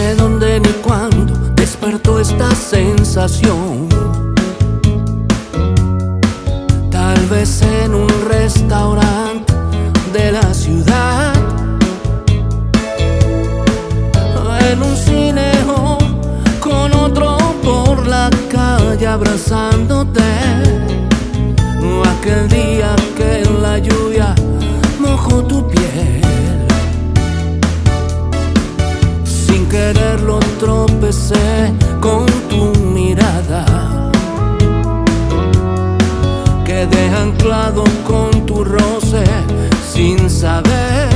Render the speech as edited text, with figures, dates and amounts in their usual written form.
sé dónde ni cuándo despertó esta sensación. Tal vez en un restaurante de la ciudad, en un cine o con otro por la calle abrazándote, o aquel día que en la lluvia mojó tu piel. Sin quererlo tropecé con tu mirada, quedé anclado con tu roce sin saber